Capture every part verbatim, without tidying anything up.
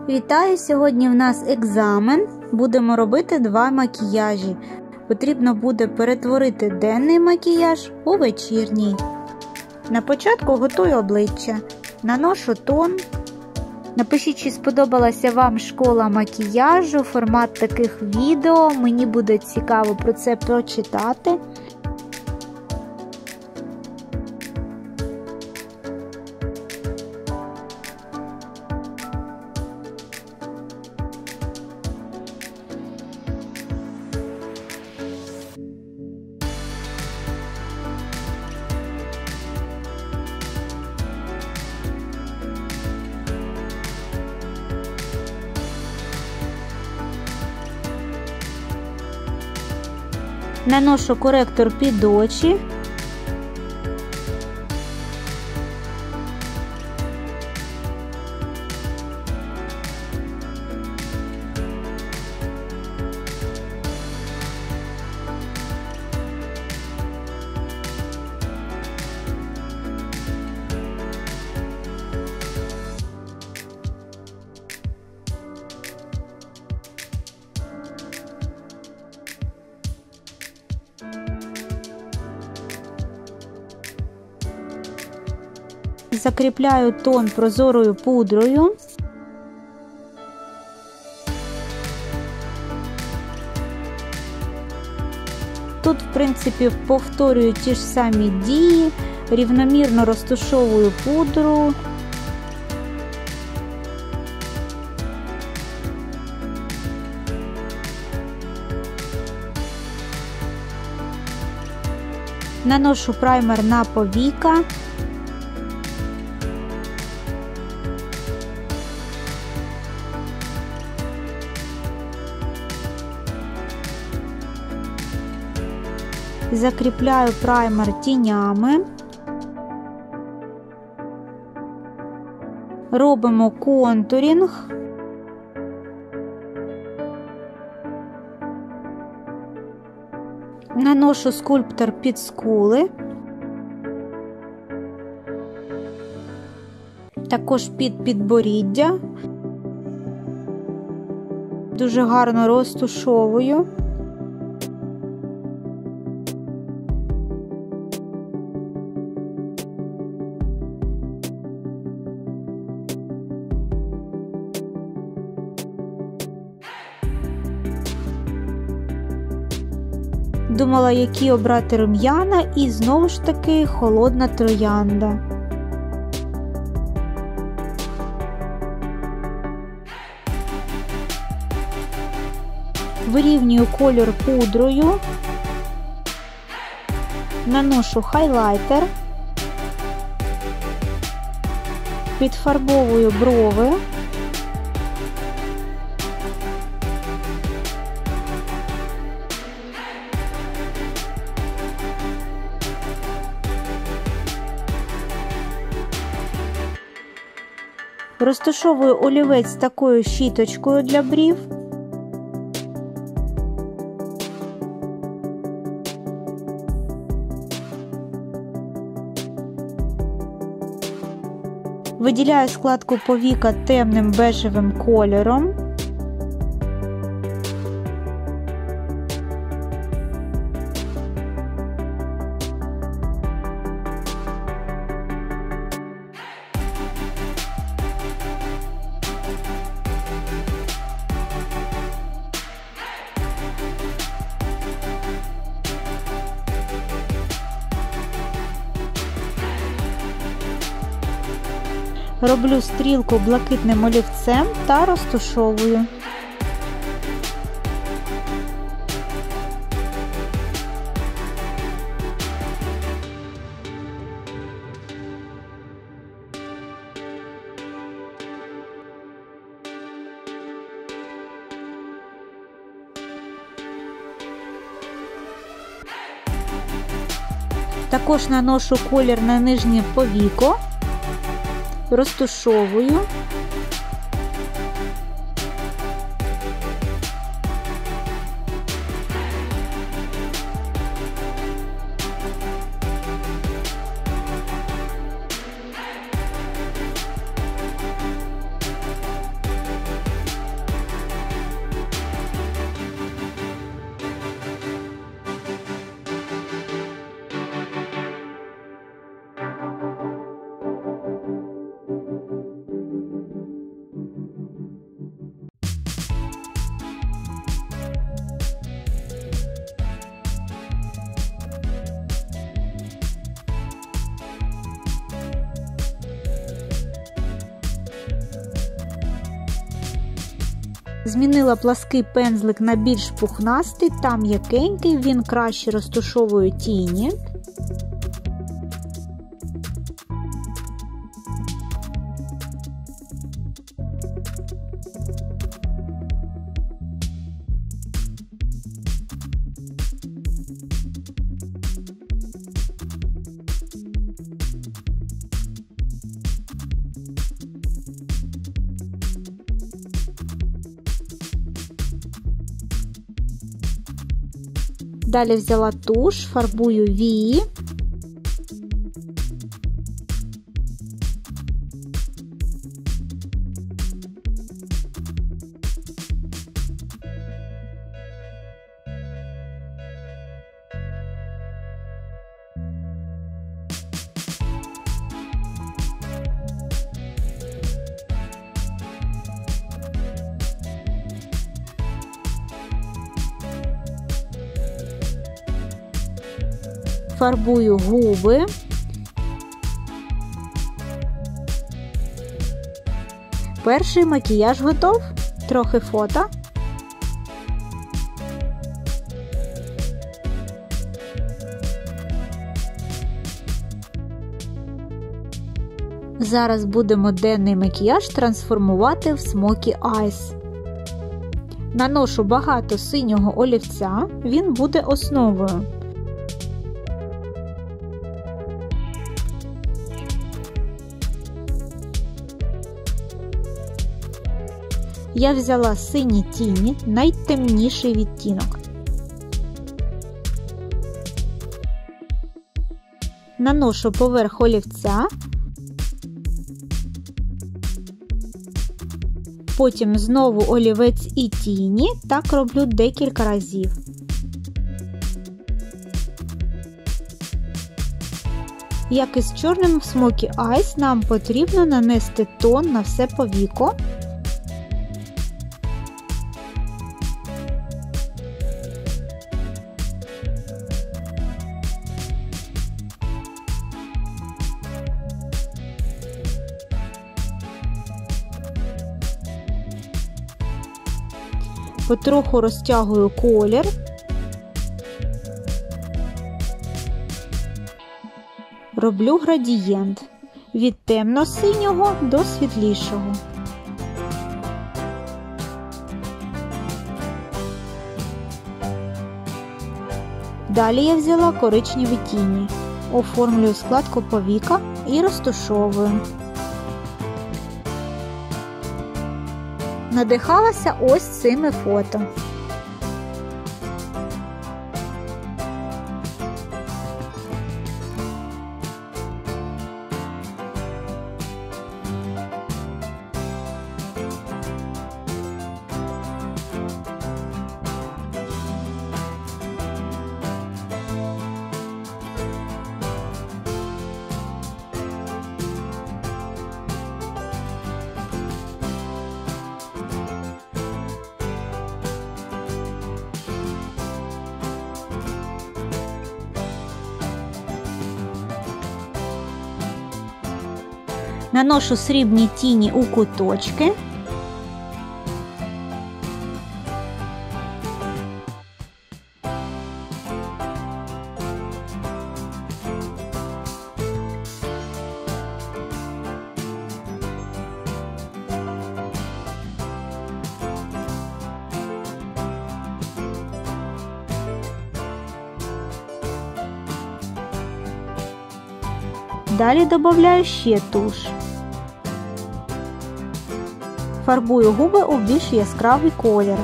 Вітаю! Сьогодні в нас екзамен. Будемо робити два макіяжі. Потрібно буде перетворити денний макіяж у вечірній. На початку готую обличчя. Наношу тон. Напишіть, чи сподобалася вам школа макіяжу, формат таких відео. Мені буде цікаво про це прочитати. Наношу коректор під очі. Закріпляю тон прозорою пудрою. Тут, в принципі, повторюю ті ж самі дії, рівномірно розтушовую пудру. Наношу праймер на повіка. Закріпляю праймер тінями. Робимо контурінг. Наношу скульптор під скули. Також під підборіддя. Дуже гарно розтушовую. Думала, які обрати рум'яна, і знову ж таки холодна троянда. Вирівнюю колір пудрою, наношу хайлайтер, підфарбовую брови. Розташовую олівець такою щіточкою для брів. Виділяю складку повіка темним бежевим кольором. Роблю стрілку блакитним олівцем та розтушовую. Також наношу колір на нижнє повіко. Розтушовую. Змінила плаский пензлик на більш пухнастий та м'якенький, він краще розтушовує тіні. Далі взяла туш, фарбую вії. Фарбую губи. Перший макіяж готов. Трохи фото. Зараз будемо денний макіяж трансформувати в Smoky Eyes. Наношу багато синього олівця, він буде основою. Я взяла сині тіні, найтемніший відтінок. Наношу поверх олівця, потім знову олівець і тіні, так роблю декілька разів. Як і з чорним в Smoky Eyes, нам потрібно нанести тон на все повіко. Потроху розтягую колір. Роблю градієнт від темно-синього до світлішого. Далі я взяла коричневі тіні, оформлюю складку повіка і розтушовую. Надихалася ось цими фото. Наношу срібні тіні у куточки. Далі додаю ще туш. Фарбую губи у більш яскравий колір.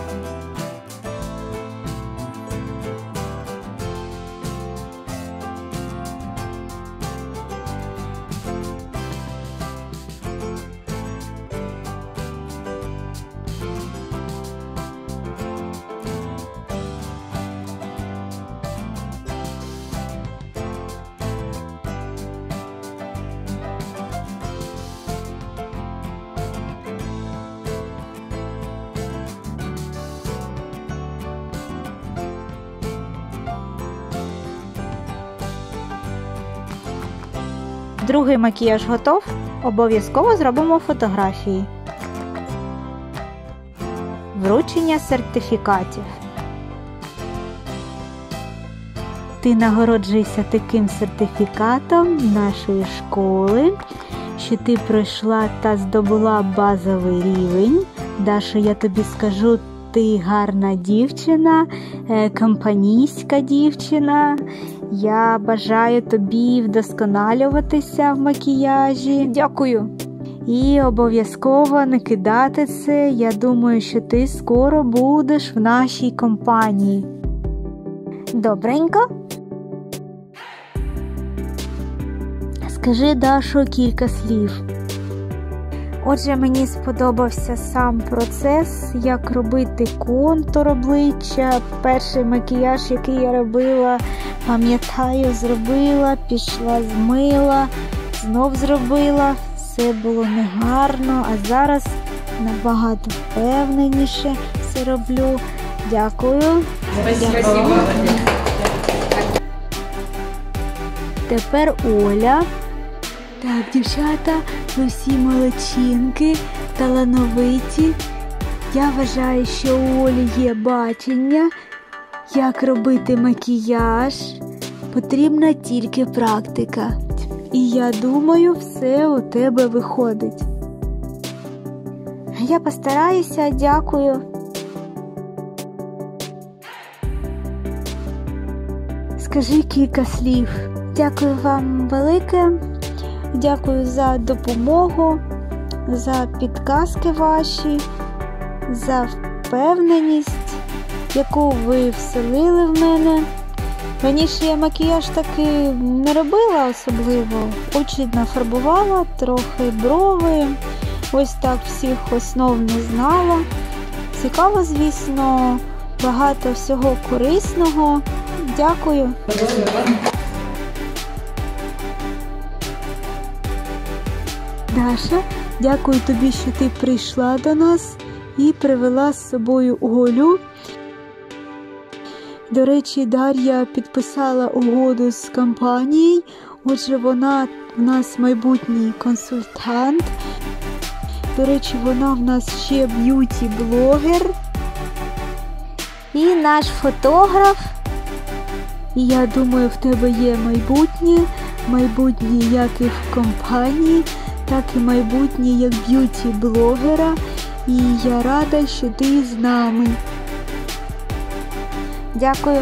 Другий макіяж готов. Обов'язково зробимо фотографії. вручення сертифікатів. Ти нагороджуєшся таким сертифікатом нашої школи, що ти пройшла та здобула базовий рівень. Даша, я тобі скажу, ти гарна дівчина, компанійська дівчина. Я бажаю тобі вдосконалюватися в макіяжі. Дякую. І обов'язково не кидати це. Я думаю, що ти скоро будеш в нашій компанії. Добренько. Скажи, Дашо, кілька слів. Отже, мені сподобався сам процес, як робити контур обличчя. Перший макіяж, який я робила, пам'ятаю, зробила, пішла, змила, знов зробила. Все було негарно, а зараз набагато впевненіше все роблю. Дякую. Дякую. Тепер Оля. Так, дівчата, ви всі молодчинки, талановиті. Я вважаю, що у Олі є бачення, як робити макіяж. Потрібна тільки практика. І я думаю, все у тебе виходить. Я постараюся, дякую. Скажи кілька слів. Дякую вам велике. Дякую за допомогу, за підказки ваші, за впевненість, яку ви вселили в мене. Раніше я макіяж таки не робила особливо, очі нафарбувала, трохи брови, ось так всіх основ не знала. Цікаво, звісно, багато всього корисного. Дякую. Даша, дякую тобі, що ти прийшла до нас і привела з собою Олю. До речі, Дар'я підписала угоду з компанією, отже, вона в нас майбутній консультант. До речі, вона в нас ще б'юті-блогер і наш фотограф. І я думаю, в тебе є майбутнє, майбутнє як і в компанії, так і майбутнє як б'юті-блогера. І я рада, що ти з нами. Дякую.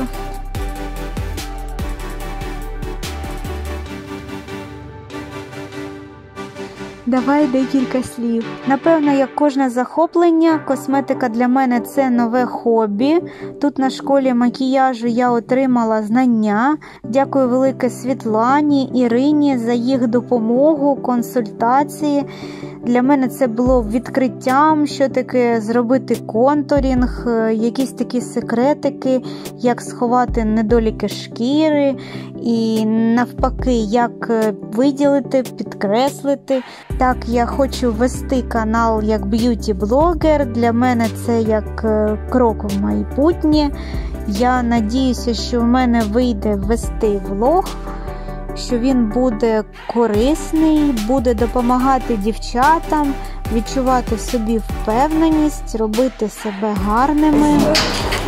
Давай декілька слів. Напевно, як кожне захоплення, косметика для мене – це нове хобі. Тут на школі макіяжу я отримала знання. Дякую велике Світлані, Ірині за їх допомогу, консультації. Для мене це було відкриттям, що таке зробити контурінг, якісь такі секретики, як сховати недоліки шкіри і навпаки, як виділити, підкреслити. Так, я хочу вести канал як б'юті-блогер, для мене це як крок в майбутнє. Я надіюся, що в мене вийде вести влог, що він буде корисний, буде допомагати дівчатам відчувати в собі впевненість, робити себе гарними.